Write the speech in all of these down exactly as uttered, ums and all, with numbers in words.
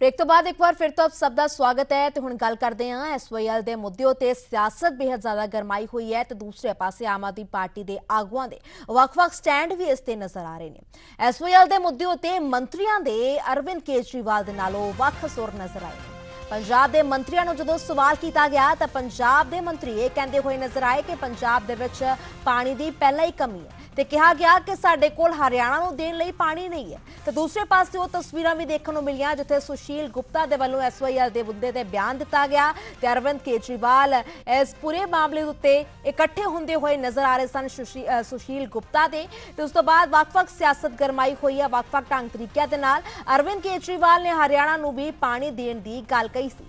Break तो बाद एक बार फिर तो आप सब का स्वागत है। तो हुण गल करते हैं एस वाई एल के मुद्दे उत्ते सियासत बेहद ज्यादा गरमाई हुई है। तो दूसरे पासे आम आदमी पार्टी के आगुआं दे वख-वख स्टैंड भी इस ते नजर आ रहे हैं। एस वाई एल के मुद्दे उत्ते मंत्रियों के अरविंद केजरीवाल के नालों वख सुर नजर आए। पंजाब के मंत्रियों को जो सवाल किया गया तो पंजाब के मंत्री ये कहते हुए नजर आए कि पंजाब दे विच पानी की पहले ही कमी है तो कहा गया कि साडे कोल हरियाणा को देने लई पानी नहीं है। तो दूसरे पासे वो तस्वीरां भी देखने को मिलियां जिथे सुशील गुप्ता के वालों एस वाई एल के मुद्दे ते बयान दिता गया तो अरविंद केजरीवाल इस पूरे मामले उत्ते इकट्ठे होंदे हुए नजर आ रहे सन सुशी, सुशील गुप्ता के। तो उस तो बाद वख-वख सियासत गरमाई हुई है। वख-वख ढंग तरीके दे नाल अरविंद केजरीवाल ने हरियाणा को भी पानी देने की गल कही सी।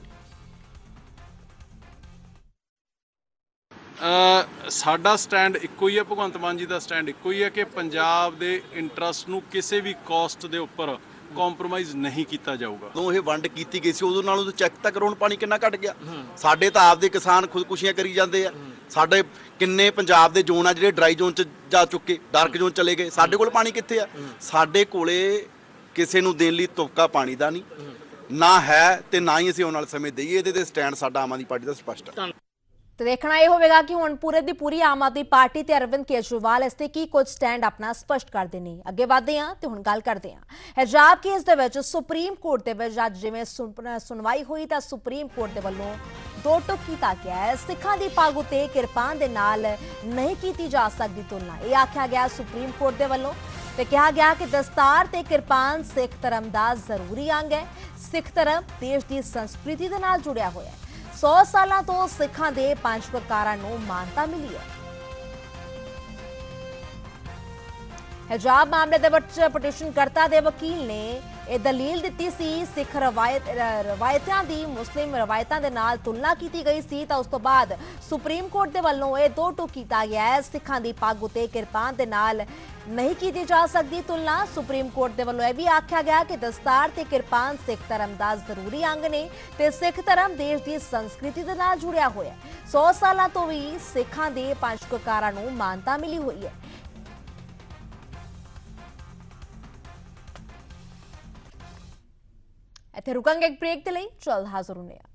साडा स्टैंड इक्को ही है, भगवंत मान जी का स्टैंड इक्को ही है कि पंजाब के इंटरस्ट नूं किसी भी कॉस्ट के उपर कॉम्प्रोमाइज़ नहीं किया जाऊगा। ਜਦੋਂ ਇਹ ਵੰਡ ਕੀਤੀ ਗਈ ਸੀ ਉਦੋਂ ਨਾਲੋਂ ਚੈੱਕ ਤਾਂ ਕਰੋ ਹੁਣ ਪਾਣੀ ਕਿੰਨਾ ਘਟ ਗਿਆ। ਸਾਡੇ ਤਾਂ ਆਪਦੇ ਕਿਸਾਨ ਖੁਦਕੁਸ਼ੀਆਂ ਕਰੀ ਜਾਂਦੇ ਆ। ਸਾਡੇ ਕਿੰਨੇ ਪੰਜਾਬ ਦੇ ਜ਼ੋਨ ਆ ਜਿਹੜੇ ਡਰਾਈ ਜ਼ੋਨ ਚ ਜਾ ਚੁੱਕੇ, ਡਾਰਕ ਜ਼ੋਨ ਚਲੇ ਗਏ। ਸਾਡੇ ਕੋਲ ਪਾਣੀ ਕਿੱਥੇ ਆ? ਸਾਡੇ ਕੋਲੇ ਕਿਸੇ ਨੂੰ ਦੇਣ ਲਈ ਤੁਪਕਾ ਪਾਣੀ ਦਾ ਨਹੀਂ ਨਾ ਹੈ ਤੇ ਨਾ ਹੀ ਅਸੀਂ ਆਉਣ ਵਾਲੇ ਸਮੇਂ ਦੇਈਏ। ਇਹਦੇ ਤੇ ਸਟੈਂਡ ਸਾਡਾ ਆਮ ਆਦਮੀ पार्टी ਦਾ ਸਪਸ਼ਟ ਹੈ। तो देखना यह होगा कि हुण पूरे दी पूरी आम आदमी पार्टी ते अरविंद केजरीवाल इसते की कुछ स्टैंड अपना स्पष्ट करते हैं। अगे बढ़ते हैं तो हुण गल करते हैं हिजाब केस दे विच सुप्रीम कोर्ट दे विच अज जिवें सुनवाई हुई तो सुप्रीम कोर्ट दे वल्लों दो टुक कीता गया है। सिखां दी पग उत्ते किरपान दे नाल नहीं कीती जा सकदी तुलना, यह आख्या गया सुप्रीम कोर्ट दे वल्लों। ते कहा गया कि दस्तार ते किरपान सिख धर्म दा जरूरी अंग है। सिख धर्म देश की संस्कृति दे नाल जुड़िया होया है। सौ साल तो सिखां दे पंज प्रकारां नूं मानता मिली है। हिजाब मामले दे विच पटिशनकर्ता दे वकील ने यह दलील दी सी सिख रवायत रवायतां दी मुस्लिम रवायतां दे नाल तुलना की गई सी। तो उस तो बाद सुप्रीम कोर्ट दे वल्लों यह दो टुक कीता गया है। सिखां दी पग उत्ते किरपान दे नाल नहीं की जा सकती तुलना। सुप्रीम कोर्ट दे वल्लों यह भी आख्या गया कि दस्तार ते किरपान सिख धर्म दा जरूरी अंग ने ते सिख धर्म देश की संस्कृति दे नाल जुड़िया होया। सौ साल तो भी सिखां दे पंज प्रकारां नूं मानता मिली हुई है। इत्थे रुकांगे एक ब्रेक दे लई, जल्द हाज़र होने।